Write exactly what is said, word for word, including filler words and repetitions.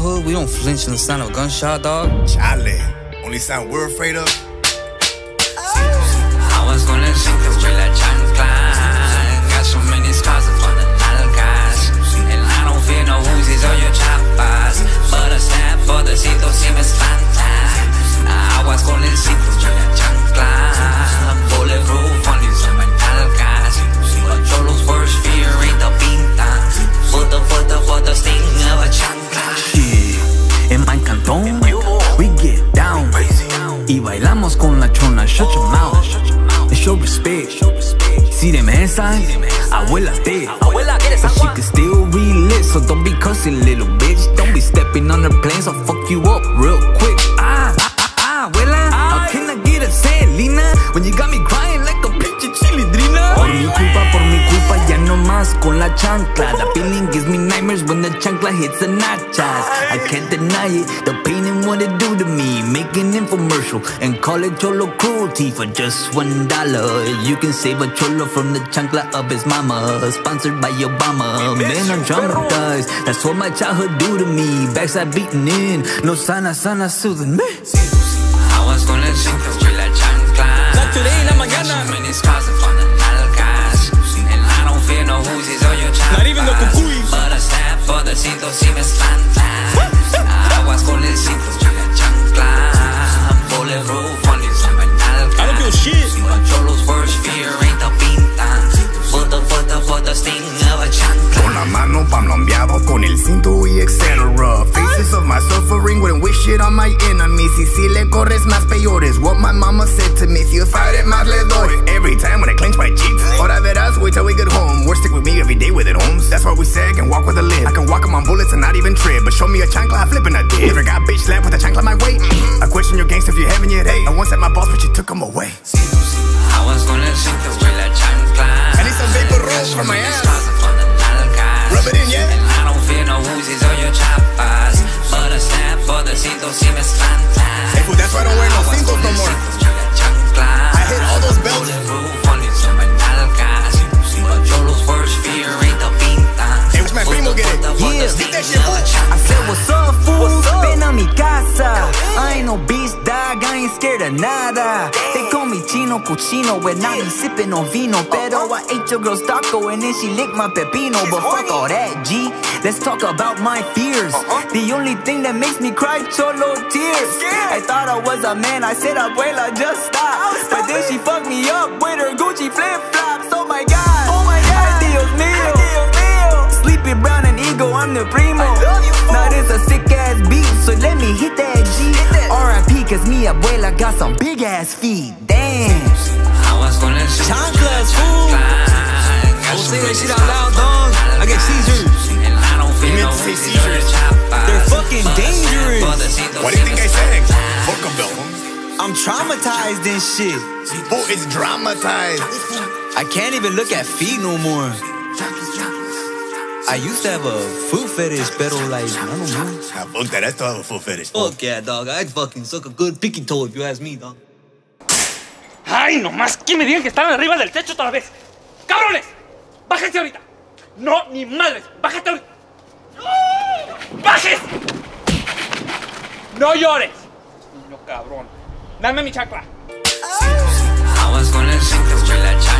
hood, we don't flinch in the sound of a gunshot, dog. Chale. Only sound we're afraid of. I was gonna sink the way la chancla. Got so many scars upon the nalgas. And I don't fear no Uzis or your chapas. But a snap for the cito si me espanta. I was gonna sink the way la chancla. Bulletproof on these on my nalgas. But Cholo's worst fear ain't the pinta. For the, for the, for the sting of a chancla. Yeah, en my cantón, we get down. Y bailamos con la chona, shut your mouth. And show respect. See them inside, abuela's dead. But she can still relit, so don't be cussing, little bitch. Don't be stepping on the planes, I'll fuck you up real quick. Ah, ah, ah, abuela, how can I get upset, Lina? When you got me crying like a pinche chilindrina. Por mi culpa, por mi culpa, ya no más con la chancla. The feeling gives me nightmares when the chancla hits the nachas. I can't deny it, the pain and what it do to me. Make an infomercial and call it cholo cruelty for just one dollar. You can save a cholo from the chancla of his mama. Sponsored by Obama. Man, I'm traumatized. That's what my childhood do to me. Backside beating in, no sana sana soothing me. I was gonna sink the way la chancla. La today en la mañana. So many scars upon the nalgas. And I don't fear no Uzis or your chapas. Not even the cucuys. But a snap for the cito si me espanta. I was gonna sink the way la chancla. Bulletproof on these on my nalgas. I don't feel shit. But Cholo's worst fear ain't the pinta. For the, for the, for the sting of a chancla. Con la mano palombeado, con el cinto y etcétera. Faces of my suffering, wouldn't wish it on my enemies. Y si le corres más peores, what my mama said to me. Si you fight it, más le doy. Every time when I clench my cheeks, ahora verás, wait till we get home. We're stick with me every day with it, homes. That's why we say I can walk with a limp. I can walk 'em on bullets and not even trip. But show me a chancla, I flip and I did. Never got bitch slapped with a chancla my way. I question your gangster if you haven't yet, hey. I once had my boss, but you took him away. I was gonna sink the way la chancla. I need some vapor rolls for my ass. Rub it in, yeah. And I don't fear no Uzis or your chapas. But a snap for the cito si me espanta. Hey, fool, that's why I don't wear no cintos no more. I hit all those belts. Hey, what's my primo get it? Yeah, get that shit, fool. I said, what's up, fool? Ven a mi casa. I ain't no bitch, dog, I ain't scared of nada. They call me Chino Cucino when I be sipping on vino. Pero I ate your girl's taco and then she licked my pepino. But fuck all that, G. Let's talk about my fears. The only thing that makes me cry, cholo tears. I thought I was a man, I said, abuela, just stop. But then she fucked me up with her Gucci flip-flops. Oh my God, oh my God, ay Dios mío. Sleepy Brown and Ego, I'm the primo. Now this a sick ass beat, so let me hit that G. R I P cause me abuela got some big ass feet. Damn. Chanclas, fool. Don't say that shit out loud, dog. I get seizures. You meant to say seizures? They're fucking dangerous. What do you think I said? Boca Bell. I'm traumatized and shit. Fool, it's dramatized. I can't even look at feet no more. I used to have a foot fetish, pero like, I don't know. Ah, fuck that, I still have a foot fetish. Fuck yeah, dog. I'd fucking suck a good pinky toe if you ask me, dog. ¡Ay, nomás que me digan que están arriba del techo otra vez! ¡Cabrones! ¡Bájense ahorita! ¡No, ni madres! ¡Bájate ahorita! ¡Bajes! ¡No llores! Niño cabrón. Dame mi chancla. I was gonna sink the way la chancla.